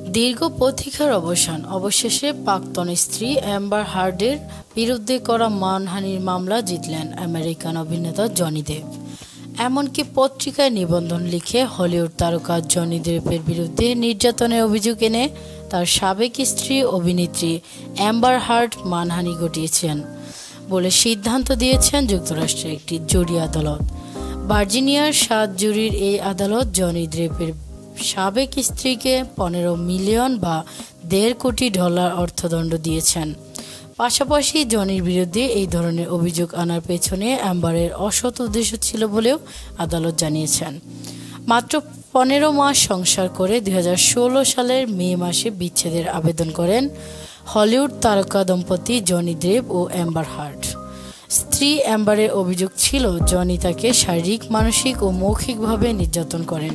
দীর্ঘ প্রতীক্ষার অবসান, অবশেষে প্রাক্তন স্ত্রী অ্যাম্বার হার্ডের বিরুদ্ধে করা মানহানির মামলা জিতলেন আমেরিকান অভিনেতা জনি দেপ। এমনকি পত্রিকায় নিবন্ধন লিখে হলিউড তারকা জনি দেপের বিরুদ্ধে নির্যাতনের অভিযোগ এনে তার সাবেক স্ত্রী অভিনেত্রী অ্যাম্বার হার্ড মানহানি ঘটিয়েছেন বলে সিদ্ধান্ত দিয়েছেন যুক্তরাষ্ট্রের একটি জুরি আদালত। ভার্জিনিয়ার 7 জুরির এই আদালত জনি দেপের সাবেক স্ত্রীকে 15 মিলিয়ন বা $1.5 কোটি অর্থদণ্ড দিয়েছেন। পাশাপাশি জনির বিরুদ্ধে এই ধরনের অভিযোগ আনার পেছনে অ্যাম্বারের অসৎ উদ্দেশ্য ছিল বলেও আদালত জানিয়েছেন। মাত্র 15 মাস সংসার করে 2016 সালের মে মাসে বিচ্ছেদের আবেদন করেন হলিউড তারকা দম্পতি জনি দেপ ও অ্যাম্বার হার্ড। স্ত্রী অ্যাম্বারের অভিযোগ ছিল জনি তাকে শারীরিক, মানসিক ও মৌখিকভাবে নির্যাতন করেন।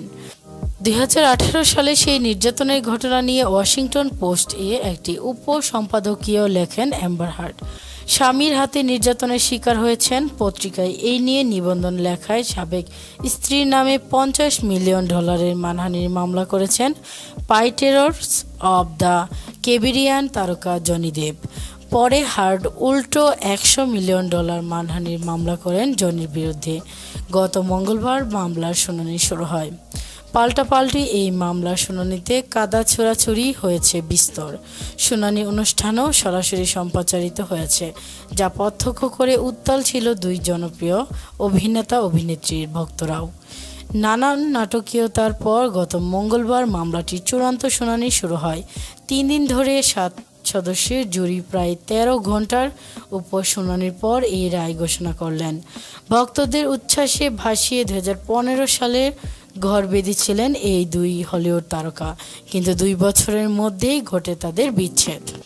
2018 সালে সেই নির্যাতনের ঘটনা নিয়ে ওয়াশিংটন পোস্ট-এ একটি উপসম্পাদকীয় লেখেন অ্যাম্বার হার্ড। স্বামীর হাতে নির্যাতনের শিকার হয়েছেন। পত্রিকায় এই নিয়ে নিবন্ধন লেখায় সাবেক স্ত্রীর নামে $50 মিলিয়ন মানহানির মামলা করেছেন পাইরেটস অব দ্য ক্যারিবিয়ান তারকা জনি দেপ। পরে হার্ড উল্টো $100 মিলিয়ন মানহানির মামলা করেন জনির বিরুদ্ধে। গত মঙ্গলবার মামলার শুনানি শুরু হয়। পাল্টাপাল্টি এই মামলার শুনানিতে কাদা ছোড়াছুড়ি হয়েছে বিস্তর। শুনানি অনুষ্ঠানও সরাসরি সম্প্রচারিত হয়েছে, যা প্রত্যক্ষ করে উত্তাল ছিল দুই জনপ্রিয় অভিনেতা অভিনেত্রীর ভক্তরাও। নানান নাটকীয়তার পর গত মঙ্গলবার মামলাটির চূড়ান্ত শুনানি শুরু হয়। 3 দিন ধরে 7 সদস্যের জুরি প্রায় 13 ঘন্টার উপর শুনানির পর এই রায় ঘোষণা করলেন। ভক্তদের উচ্ছ্বাসে ভাসিয়ে 2015 সালে ঘর বেঁধেছিলেন এই দুই হলিউড তারকা, কিন্তু 2 বছরের মধ্যেই ঘটে তাদের বিচ্ছেদ।